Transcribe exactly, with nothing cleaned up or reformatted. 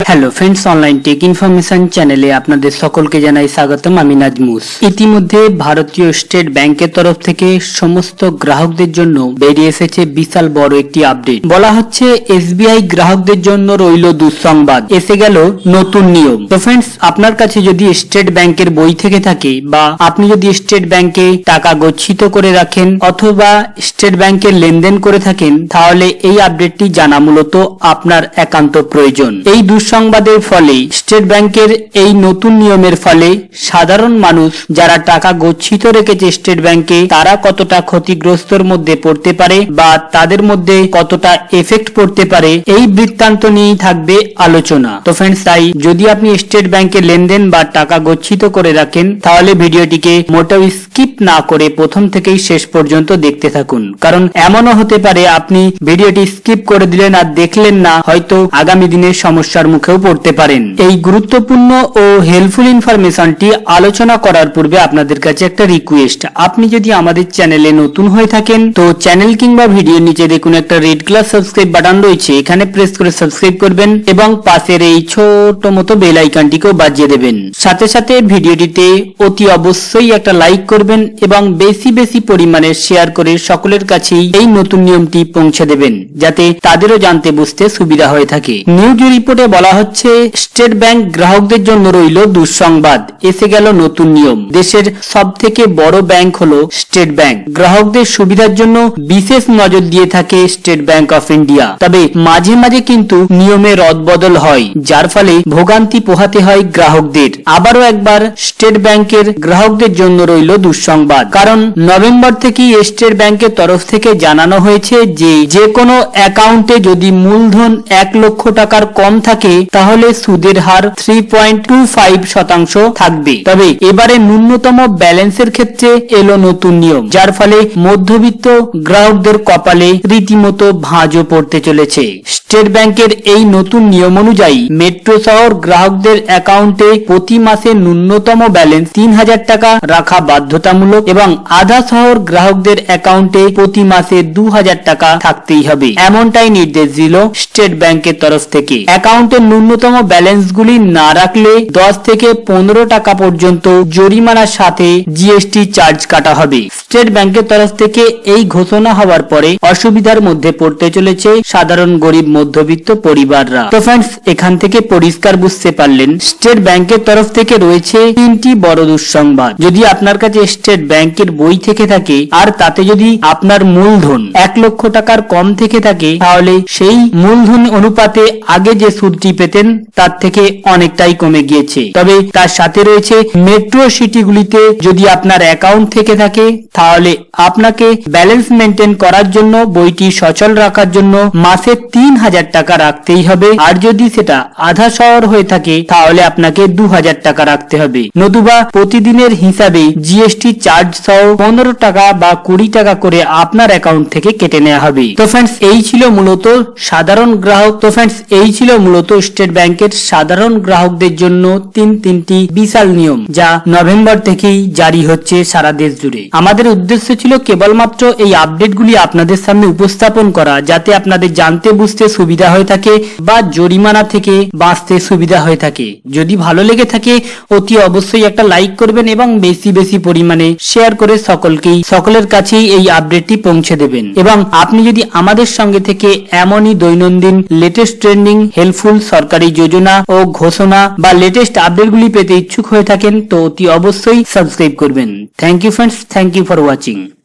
Hello friends, online tech information চ্যানেলে আপনাদের সকলকে জানাই স্বাগতম। আমি নাজমুস। ইতিমধ্যে ভারতীয় স্টেট ব্যাংকের তরফ থেকে সমস্ত গ্রাহকদের জন্য বেরিয়ে এসেছে বিশাল বড় একটি আপডেট। বলা হচ্ছে এসবিআই গ্রাহকদের জন্য রইল দুঃসংবাদ, এসে গেল নতুন নিয়ম। তো ফ্রেন্ডস, আপনার কাছে যদি স্টেট ব্যাংকের বই থেকে থাকে বা আপনি যদি স্টেট ব্যাংকে টাকা গচ্ছিত করে রাখেন অথবা স্টেট ব্যাংকের লেনদেন করে থাকেন, তাহলে এই আপডেটটি জানা মূলত আপনার একান্ত প্রয়োজন। এই দুঃসংবাদের ফলে স্টেট ব্যাংকের এই নতুন নিয়মের ফলে সাধারণ মানুষ যারা টাকা গচ্ছিত রেখেছে স্টেট ব্যাংকে, তারা কতটা ক্ষতিগ্রস্তর মধ্যে পড়তে পারে বা তাদের মধ্যে কতটা এফেক্ট পড়তে পারে, এই বৃত্তান্ত নিয়েই থাকবে আলোচনা। তো ফ্রেন্ডস, তাই যদি আপনি স্টেট ব্যাংকে লেনদেন বা টাকা গচ্ছিত করে রাখেন, তাহলে ভিডিওটিকে মোটেও স্কিপ না করে প্রথম থেকেই শেষ পর্যন্ত দেখতে থাকুন। কারণ এমনও হতে পারে আপনি ভিডিওটি স্কিপ করে দিলেন আর দেখলেন না, হয়তো আগামী দিনে সমস্যার মুখেও পড়তে পারেন। এই গুরুত্বপূর্ণ ও হেল্পফুল ইনফরমেশনটি আলোচনা করার পূর্বে আপনাদের কাছে একটা রিকোয়েস্ট। আপনি যদি আমাদের চ্যানেলে নতুন হয়ে থাকেন, তো চ্যানেল কিংবা ভিডিওর নিচে দেখুন একটা রেড কালার সাবস্ক্রাইব বাটন রয়েছে, এখানে প্রেস করে সাবস্ক্রাইব করবেন এবং পাশের এই ছোট মতো বেল আইকনটিকেও বাজিয়ে দেবেন। সাথে সাথে ভিডিওটিতে অতি অবশ্যই একটা লাইক করবেন এবং বেশি বেশি পরিমাণে শেয়ার করে সকলের কাছেই এই নতুন নিয়মটি পৌঁছে দেবেন, যাতে তাদেরও জানতে বুঝতে সুবিধা হয়ে থাকে। নিউজ রিপোর্টে বলা হচ্ছে স্টেট ব্যাংক গ্রাহকদের জন্য রইল দুঃসংবাদ, এসে গেল নতুন নিয়ম। দেশের সব থেকে বড় ব্যাংক হলো স্টেট ব্যাংক। গ্রাহকদের সুবিধার জন্য বিশেষ নজর দিয়ে থাকে স্টেট ব্যাংক অফ ইন্ডিয়া। তবে মাঝে মাঝে কিন্তু নিয়মে রদবদল হয়, যার ফলে ভোগান্তি পোহাতে হয় গ্রাহকদের। আবারও একবার স্টেট ব্যাংকের গ্রাহকদের জন্য রইল দুঃসংবাদ, কারণ নভেম্বর থেকেই স্টেট ব্যাংকের তরফ থেকে জানানো হয়েছে যে যে কোনো অ্যাকাউন্টে যদি মূলধন এক লক্ষ টাকার কম থাকে, তাহলে সুদের হার থ্রি পয়েন্ট টু ফাইভ শতাংশ থাকবে। তবে এবারে ন্যূনতম ব্যালেন্সের ক্ষেত্রে এলো নতুন নিয়ম, যার ফলে মধ্যবিত্ত গ্রাহকদের কপালে রীতিমতো ভাঁজও পড়তে চলেছে। স্টেট ব্যাংকের এই নতুন নিয়ম অনুযায়ী মেট্রো শহর গ্রাহকদের অ্যাকাউন্টে প্রতি মাসে ন্যূনতম ব্যালেন্স তিন হাজার টাকা রাখা বাধ্যতামূলক এবং আধা শহর গ্রাহকদের অ্যাকাউন্টে প্রতি মাসে দু হাজার টাকা থাকতেই হবে, এমনটাই নির্দেশ দিল স্টেট ব্যাংকের তরফ থেকে। অ্যাকাউন্টের ন্যূনতম ব্যালেন্স গুলি না রাখলে দশ থেকে পনেরো টাকা পর্যন্ত জরিমানার সাথে জিএসটি চার্জ কাটা হবে। স্টেট ব্যাংকের তরফ থেকে এই ঘোষণা হওয়ার পরে অসুবিধার মধ্যে পড়তে চলেছে সাধারণ গরিব মধ্যবিত্ত পরিবাররা। তো ফ্রেন্ডস, এখান থেকে পরিষ্কার বুঝতে পারলেন স্টেট ব্যাংকের তরফ থেকে রয়েছে তিনটি বড় দুঃসংবাদ। যদি আপনার কাছে স্টেট ব্যাংকের বই থেকে থাকে আর তাতে যদি আপনার মূলধন এক লক্ষ টাকার কম থেকে থাকে, তাহলে সেই মূলধন অনুপাতে আগে যে সুদটি পেতেন তার থেকে অনেকটাই কমে গিয়েছে। তবে তার সাথে রয়েছে মেট্রো সিটিগুলিতে যদি আপনার অ্যাকাউন্ট থেকে থাকে, তাহলে আপনাকে ব্যালেন্স মেনটেন করার জন্য, বইটি সচল রাখার জন্য মাসে তিন হাজার টাকা রাখতেই হবে। আর যদি সেটা আধা শহর হয়ে থাকে, তাহলে আপনাকে দু হাজার টাকা রাখতে হবে। নতুবা প্রতিদিনের হিসাবে জিএসটি চার্জ সহ পনেরো টাকা বা কুড়ি টাকা করে আপনার অ্যাকাউন্ট থেকে কেটে নেওয়া হবে। তো ফ্রেন্ডস, এই ছিল মূলত সাধারণ গ্রাহক তো ফ্রেন্ডস এই ছিল মূলত স্টেট ব্যাংকের সাধারণ গ্রাহকদের জন্য তিন তিনটি বিশাল নিয়ম, যা নভেম্বর থেকেই জারি হচ্ছে সারা দেশ জুড়ে। আমাদের উদ্দেশ্য ছিল কেবলমাত্র এই আপডেটগুলি আপনাদের সামনে উপস্থাপন করা, যাতে আপনাদের জানতে বুঝতে সুবিধা হয়ে থাকে বা জরিমানা থেকে বাঁচতে সুবিধা হয়ে থাকে। যদি ভালো লেগে থাকে অতি অবশ্যই একটা লাইক করবেন এবং বেশি বেশি পরিমাণে শেয়ার করে সকলকেই সকলের কাছেই এই আপডেটটি পৌঁছে দেবেন। এবং আপনি যদি আমাদের সঙ্গে থেকে এমনই দৈনন্দিন লেটেস্ট ট্রেন্ডিং, হেল্পফুল সরকারি যোজনা ও ঘোষণা বা লেটেস্ট আপডেটগুলি পেতে ইচ্ছুক হয়ে থাকেন, তো অতি অবশ্যই সাবস্ক্রাইব করবেন। Thank you friends, thank you for watching.